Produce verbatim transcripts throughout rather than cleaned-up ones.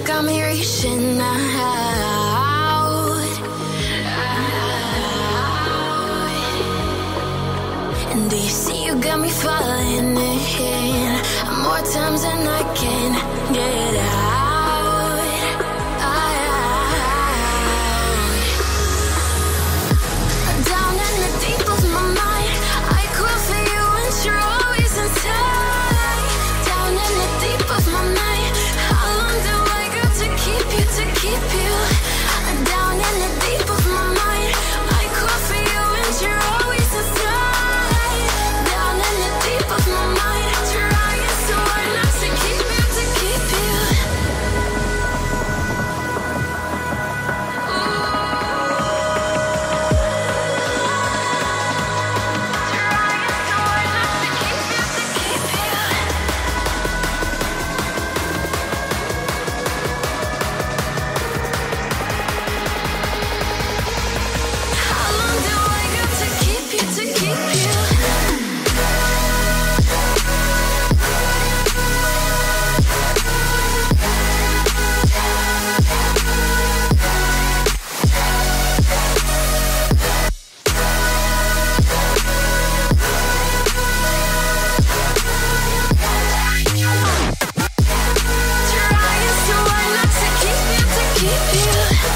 got me reaching out, and do you see you got me falling in more times than I can get out. Down in the deep of my mind, I crawl for you and you're always inside. Down in the deep of my mind, how long do I got to keep you, to keep you? Down in the deep of my mind, I crawl for you and you're always inside. Down in the deep of my mind, trying so hard not to keep you, to keep you. How long do I got to keep you, to keep you? Trying so hard not to keep you, to keep you.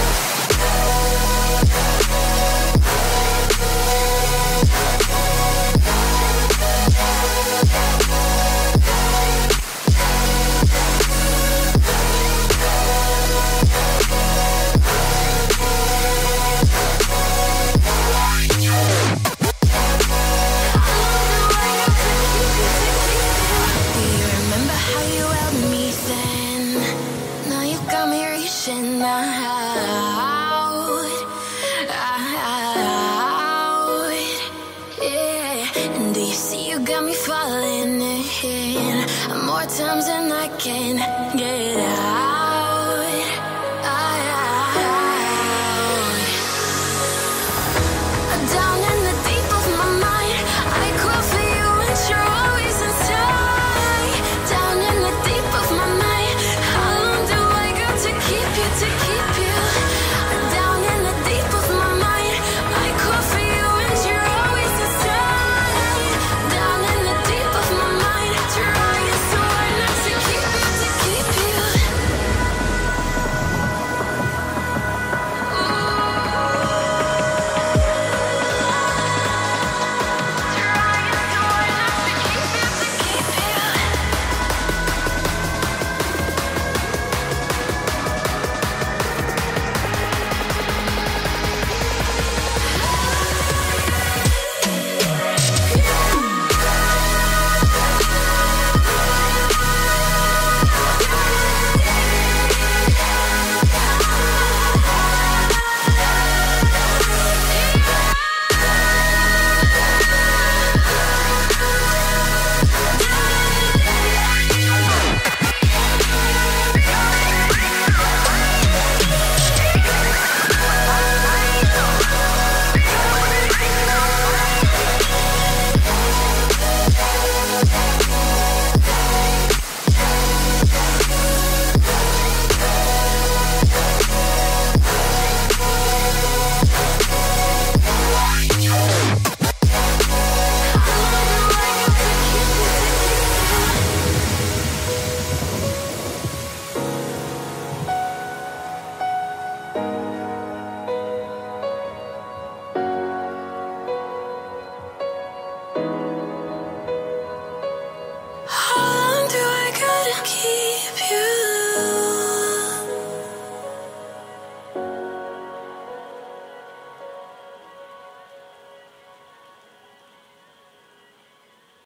Do you remember how you held me then? Now you got me reaching out, out, yeah. And do you see you got me falling in more times than I can get